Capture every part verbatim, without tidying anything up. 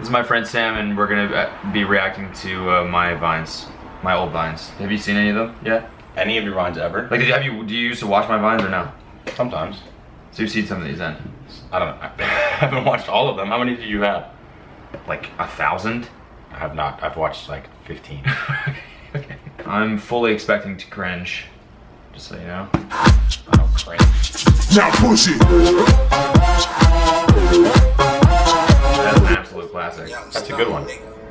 This is my friend Sam, and we're gonna be reacting to uh, my vines, my old vines. Have you seen any of them yet? Any of your vines ever? Like, did you, have you? Do you used to watch my vines or no? Sometimes. So you've seen some of these then? I don't know. I haven't watched all of them. How many do you have? Like a thousand? I have not. I've watched like fifteen. Okay. I'm fully expecting to cringe, just so you know. Oh, cringe. Now push it. That's an absolute classic. That's a good one.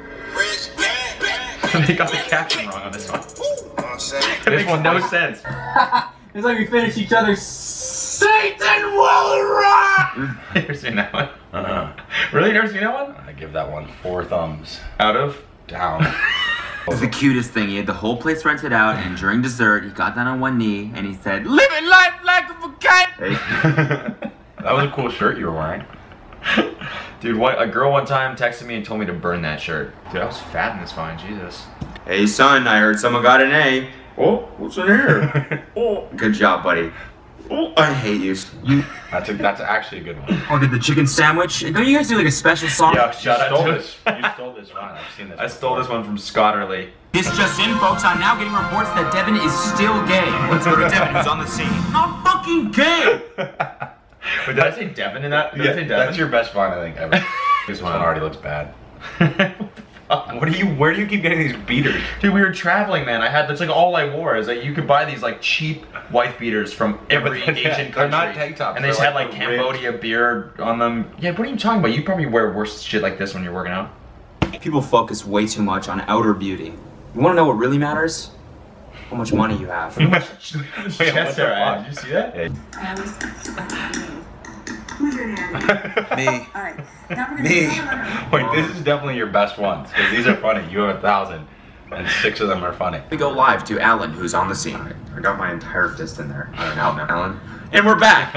They got the caption wrong on this one. It This makes one no does. sense. It's like we finish each other's Satan will rock! Never seen that one. Uh-huh. Really? Never seen that one? I give that one four thumbs Out of? down. It was the cutest thing. He had the whole place rented out, and during dessert, he got down on one knee and he said, "Living life like a vacation." Hey. That was a cool shirt you were wearing. Dude, what, a girl one time texted me and told me to burn that shirt. Dude, I was fat in this vine, Jesus. Hey son, I heard someone got an A. Oh, what's in here? Oh, good job, buddy. Oh, I hate you. You That's a, that's actually a good one. ordered the chicken sandwich. Don't you guys do like a special song? Yeah, You shout out stole to this. You stole this one. I've seen this. I stole before. this one from Scotterly. This just in, folks. I'm now getting reports that Devin is still gay. Let's go to Devin, who's on the scene. Not fucking gay. Wait, did I say Devin in that? Did Yeah, I say Devin? that's your best vine, I think, ever. This one already looks bad. What do you? Where do you keep getting these beaters? Dude, we were traveling, man. I had, that's like all I wore is like you could buy these like cheap wife beaters from every but they're- Asian country. they're not tank tops, and they they're just had like like the Cambodia beer on them. Yeah, what are you talking about? You probably wear worse shit like this when you're working out. People focus way too much on outer beauty. You want to know what really matters? How much money you have. Wait, what yes, the sir. fuck? Did you see that? Who's your name? Me. Alright. Now we're gonna Me. do Wait, this is definitely your best ones because these are funny. You have a thousand, and six of them are funny. We go live to Alan, who's on the scene. I got my entire fist in there. I don't know, Alan. And we're back.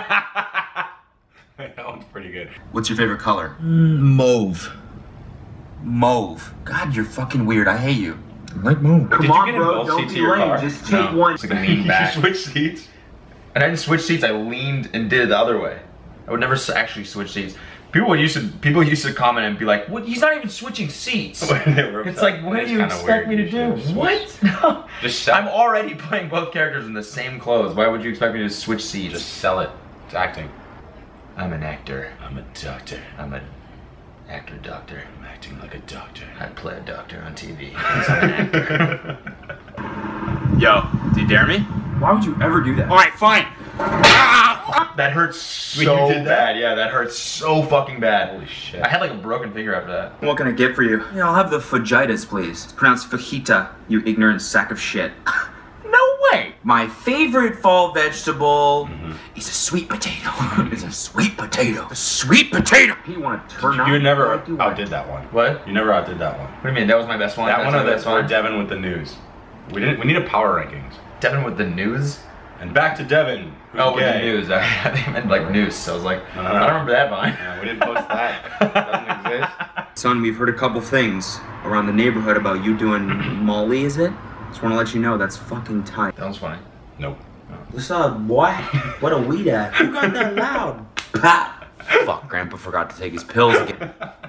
That one's pretty good. What's your favorite color? Mauve. Mauve. God, you're fucking weird. I hate you. I like mauve. Did you get in both seats of your car? Just take one. It's like a lean back. You switch seats. And I didn't switch seats. I leaned and did it the other way. I would never s- actually switch seats. People used to people used to comment and be like, "What? He's not even switching seats." It's like, what do you expect me to do? What? No. Just sell I'm already playing both characters in the same clothes. Why would you expect me to switch seats? Just sell it. It's acting. I'm an actor. I'm a doctor. I'm an actor doctor. I'm acting like a doctor. I play a doctor on T V. Because I'm an actor. Yo, do you dare me? Why would you ever do that? Alright, fine. That hurts Wait, so you did that? bad. Yeah, that hurts so fucking bad. Holy shit. I had like a broken finger after that. What can I get for you? Yeah, I'll have the fajitas, please. It's pronounced fajita, you ignorant sack of shit. No way! My favorite fall vegetable Mm-hmm. is a sweet potato. It's a sweet potato. A sweet potato! You want to turn You never out? outdid that one. What? You never outdid that one. What do you mean? That was my best one? That That's one my or, the, best or one? Devin with the news. We didn't. We need a power rankings. Devin with the news? And back to Devin. who's Oh, with the gay. news. I, I meant like noose. So I was like, No, no, I no. don't remember that vine. Yeah, we didn't post that. It doesn't exist. Son, we've heard a couple things around the neighborhood about you doing Molly, is it? Just want to let you know that's fucking tight. That was funny. Nope. What's up, boy? What a weed at? Who got that loud? Pop! Fuck, Grandpa forgot to take his pills again.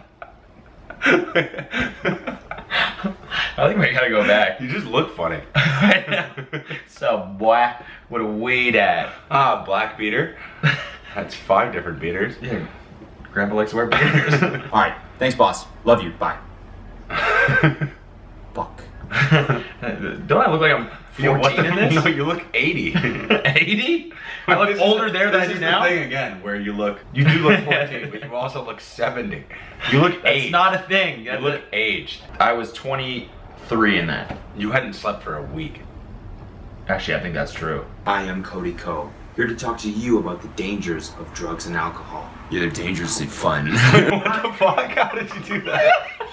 I think we gotta go back. You just look funny. So, boy, what a weed at. Ah, black beater. That's five different beaters. Yeah. Grandpa likes to wear beaters. Alright, thanks, boss. Love you. Bye. Fuck. Don't I look like I'm You know, what fourteen the- in this? No, you look eighty. eighty? I look This is older the- there than I this do is now? the thing again, where you look, you do look fourteen, but you also look seventy. You look That's aged. not a thing. You That's look a- aged. I was twenty-three in that. You hadn't slept for a week. Actually, I think that's true. I am Cody Ko, here to talk to you about the dangers of drugs and alcohol. Yeah, they're dangerously fun. What the fuck? How did you do that?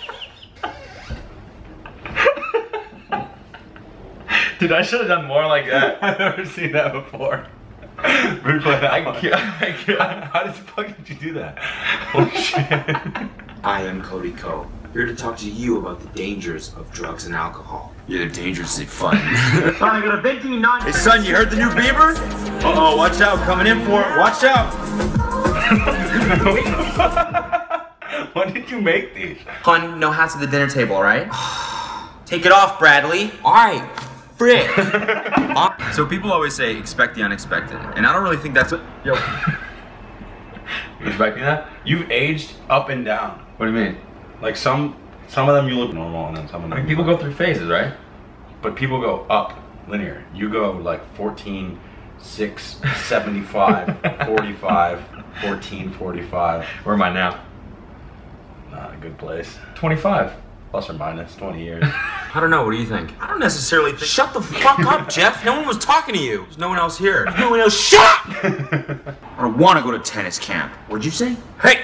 Dude, I should have done more like that. I've never seen that before. Replay that I one. can't, I can't. How, how did the fuck did you do that? Holy shit. I am Cody Ko, here to talk to you about the dangers of drugs and alcohol. Yeah, they're dangerously fun. I got a venting non- Hey son, you heard the new Bieber? Uh-oh, watch out, coming in for it, watch out! When did you make these? Hun, no hats at the dinner table, all right? Take it off, Bradley. All right, frick. So people always say, expect the unexpected. And I don't really think that's... Yo. You expecting that? You've aged up and down. What do you mean? Like some some of them you look normal and then some of them... I mean, people go through phases, right? But people go up linear. You go like fourteen, six, seventy-five, forty-five, fourteen, forty-five. Where am I now? Not a good place. twenty-five. Plus or minus twenty years. I don't know, what do you think? I don't necessarily think... Shut the fuck up, Jeff. No one was talking to you. There's no one else here. There's no one else. Shut up! I don't want to go to tennis camp. What'd you say? Hey!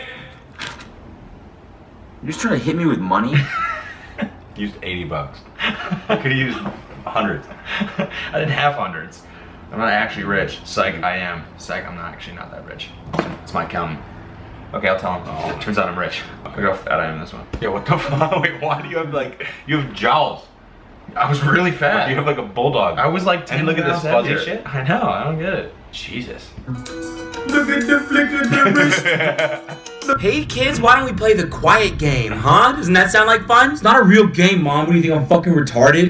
You're just trying to hit me with money? Used eighty bucks. I could have used hundreds. I didn't have hundreds. I'm not actually rich. Psych, I am. Psych, I'm not actually not that rich. It's my accountant. Okay, I'll tell him. Oh. Turns out I'm rich. Look how fat I am in this one. Yeah, what the fuck? Wait, why do you have like, you have jowls? I was really fat. You have like a bulldog. I was like ten look at this fuzzy heavier. shit. I know, I don't get it. Jesus. Look at the flick of the wrist. Hey kids, why don't we play the quiet game, huh? Doesn't that sound like fun? It's not a real game, Mom. What do you think, I'm fucking retarded?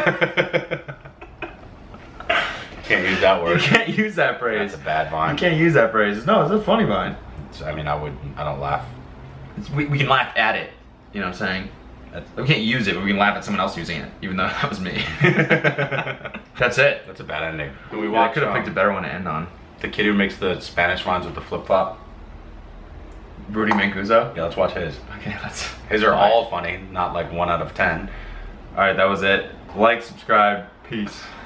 Can't use that word. You can't use that phrase. That's a bad vine. You can't use that phrase. No, it's a funny vine. It's, I mean, I would, I don't laugh. It's, we, we can laugh at it. You know what I'm saying? That's, we can't use it, but we can laugh at someone else using it, even though that was me. That's it. That's a bad ending. Do we Yeah, watch, I could have um, picked a better one to end on. The kid who makes the Spanish vines with the flip-flop? Rudy Mancuso? Yeah, let's watch his. Okay, let's... His are all funny, not like one out of ten. Alright, that was it. Like, subscribe, peace.